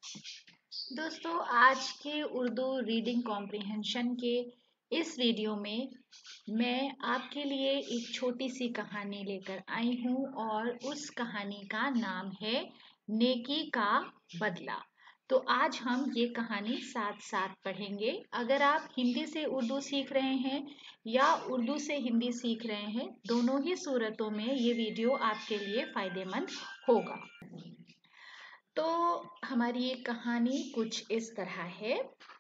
दोस्तों, आज के उर्दू रीडिंग कॉम्प्रिहेंशन के इस वीडियो में मैं आपके लिए एक छोटी सी कहानी लेकर आई हूँ और उस कहानी का नाम है नेकी का बदला। तो आज हम ये कहानी साथ साथ पढ़ेंगे। अगर आप हिंदी से उर्दू सीख रहे हैं या उर्दू से हिंदी सीख रहे हैं, दोनों ही सूरतों में ये वीडियो आपके लिए फायदेमंद होगा। तो हमारी ये कहानी कुछ इस तरह है।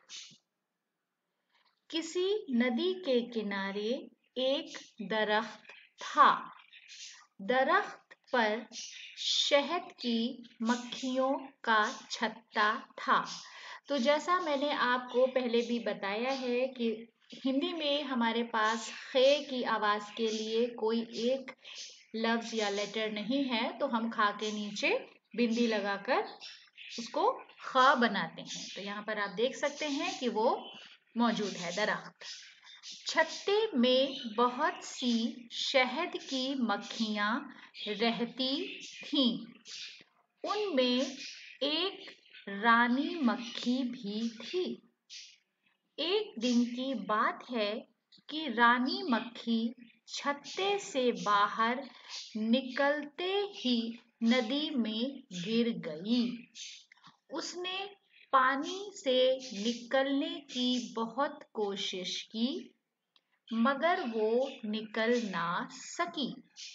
किसी नदी के किनारे एक दरख्त था। दरख्त पर शहद की मक्खियों का छत्ता था। तो जैसा मैंने आपको पहले भी बताया है कि हिंदी में हमारे पास खे की आवाज के लिए कोई एक लफ्ज या लेटर नहीं है, तो हम खा के नीचे बिंदी लगाकर उसको ख बनाते हैं। तो यहाँ पर आप देख सकते हैं कि वो मौजूद है दरख्त। छत्ते में बहुत सी शहद की मक्खियाँ रहती थीं। उनमें एक रानी मक्खी भी थी। एक दिन की बात है कि रानी मक्खी छत्ते से बाहर निकलते ही नदी में गिर गई। उसने पानी से निकलने की बहुत कोशिश की, मगर वो निकल ना सकी।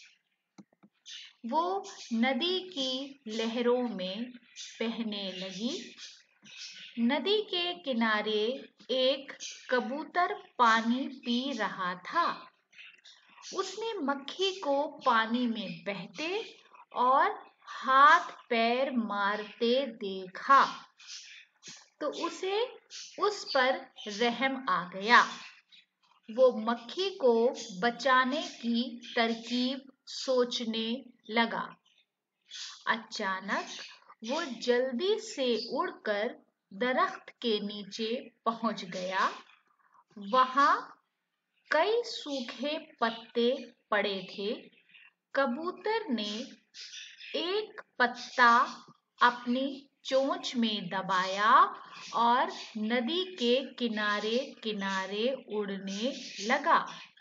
वो नदी की लहरों में बहने लगी। नदी के किनारे एक कबूतर पानी पी रहा था। उसने मक्खी को पानी में बहते और हाथ पैर मारते देखा, तो उसे उस पर रहम आ गया। वो मक्खी को बचाने की तरकीब सोचने लगा। अचानक वो जल्दी से उड़कर दरख्त के नीचे पहुंच गया। वहां कई सूखे पत्ते पड़े थे। कबूतर ने एक पत्ता अपनी चोंच में दबाया और नदी के किनारे किनारे उड़ने लगा।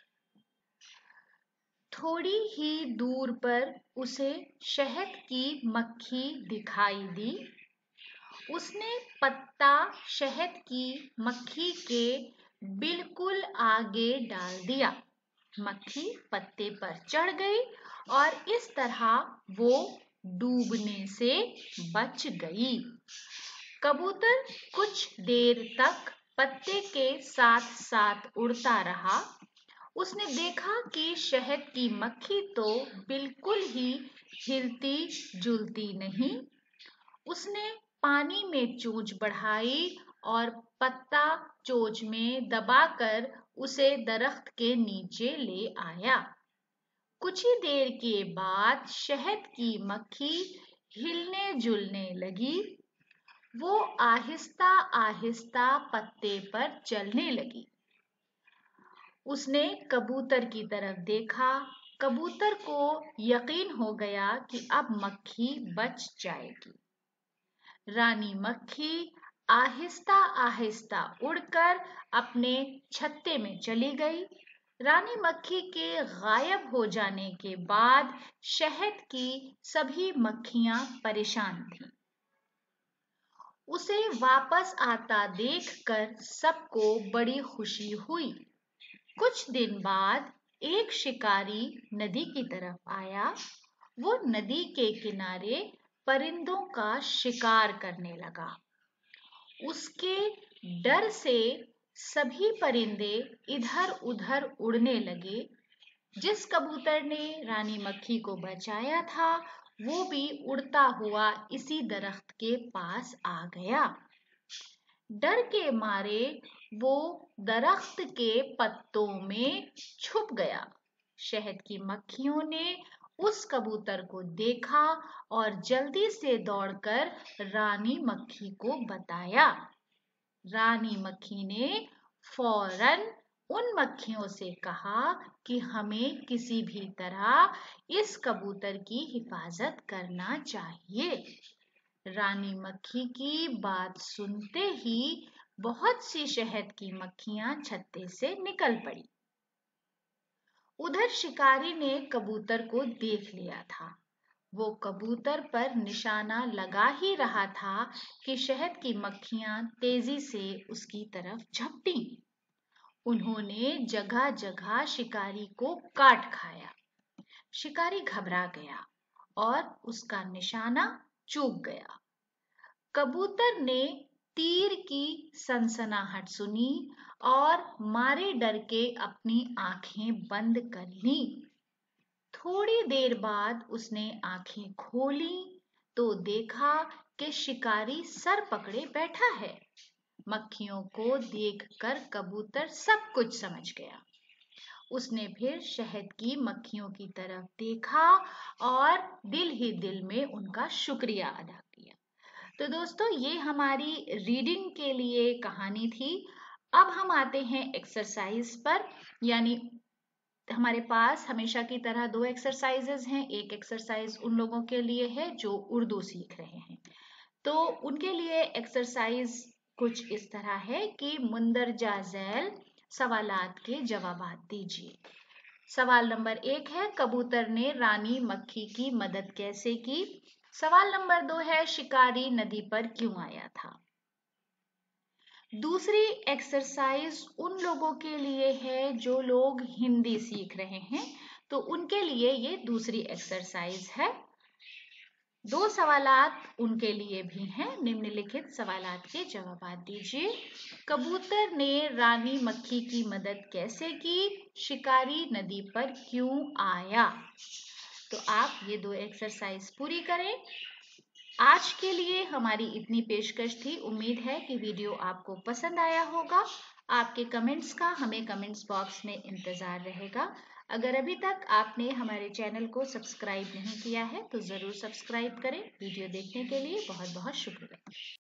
थोड़ी ही दूर पर उसे शहद की मक्खी दिखाई दी। उसने पत्ता शहद की मक्खी के बिल्कुल आगे डाल दिया। मक्खी पत्ते पर चढ़ गई और इस तरह वो डूबने से बच गई। कबूतर कुछ देर तक पत्ते के साथ साथ उड़ता रहा। उसने देखा कि शहद की मक्खी तो बिल्कुल ही हिलती जुलती नहीं। उसने पानी में चोंच बढ़ाई और पत्ता चोंच में दबाकर उसे दरख्त के नीचे ले आया। कुछ ही देर के बाद शहद की मक्खी हिलने जुलने लगी। वो आहिस्ता आहिस्ता पत्ते पर चलने लगी। उसने कबूतर की तरफ देखा। कबूतर को यकीन हो गया कि अब मक्खी बच जाएगी। रानी मक्खी आहिस्ता आहिस्ता उड़कर अपने छत्ते में चली गई। रानी मक्खी के गायब हो जाने के बाद शहद की सभी मक्खियां परेशान थीं। उसे वापस आता देखकर सबको बड़ी खुशी हुई। कुछ दिन बाद एक शिकारी नदी की तरफ आया। वो नदी के किनारे परिंदों का शिकार करने लगा। उसके डर से सभी परिंदे इधर उधर उड़ने लगे। जिस कबूतर ने रानी मक्खी को बचाया था, वो भी उड़ता हुआ इसी दरख्त के पास आ गया। डर के मारे वो दरख्त के पत्तों में छुप गया। शहद की मक्खियों ने उस कबूतर को देखा और जल्दी से दौड़कर रानी मक्खी को बताया। रानी मक्खी ने फौरन उन मक्खियों से कहा कि हमें किसी भी तरह इस कबूतर की हिफाजत करना चाहिए। रानी मक्खी की बात सुनते ही बहुत सी शहद की मक्खियां छत्ते से निकल पड़ी। उधर शिकारी ने कबूतर को देख लिया था। वो कबूतर पर निशाना लगा ही रहा था कि शहद की मक्खियां तेजी से उसकी तरफ झपटी। उन्होंने जगह जगह शिकारी को काट खाया। शिकारी घबरा गया और उसका निशाना चूक गया। कबूतर ने तीर की सनसनाहट सुनी और मारे डर के अपनी आंखें बंद कर ली। थोड़ी देर बाद उसने आंखें खोली तो देखा कि शिकारी सर पकड़े बैठा है। मक्खियों को देखकर कबूतर सब कुछ समझ गया। उसने फिर शहद की मक्खियों की तरफ देखा और दिल ही दिल में उनका शुक्रिया अदा किया। तो दोस्तों, ये हमारी रीडिंग के लिए कहानी थी। अब हम आते हैं एक्सरसाइज पर। यानी हमारे पास हमेशा की तरह 2 एक्सरसाइजेज हैं। एक एक्सरसाइज उन लोगों के लिए है जो उर्दू सीख रहे हैं। तो उनके लिए एक्सरसाइज कुछ इस तरह है कि मुंदरजा झैल सवालात के जवाबात दीजिए। सवाल नंबर 1 है, कबूतर ने रानी मक्खी की मदद कैसे की। सवाल नंबर 2 है, शिकारी नदी पर क्यों आया था। दूसरी एक्सरसाइज उन लोगों के लिए है जो लोग हिंदी सीख रहे हैं, तो उनके लिए ये दूसरी एक्सरसाइज है। 2 सवालात उनके लिए भी हैं। निम्नलिखित सवालात के जवाब दीजिए। कबूतर ने रानी मक्खी की मदद कैसे की। शिकारी नदी पर क्यों आया। तो आप ये 2 एक्सरसाइज पूरी करें। आज के लिए हमारी इतनी पेशकश थी। उम्मीद है कि वीडियो आपको पसंद आया होगा। आपके कमेंट्स का हमें कमेंट्स बॉक्स में इंतज़ार रहेगा। अगर अभी तक आपने हमारे चैनल को सब्सक्राइब नहीं किया है तो ज़रूर सब्सक्राइब करें। वीडियो देखने के लिए बहुत बहुत शुक्रिया।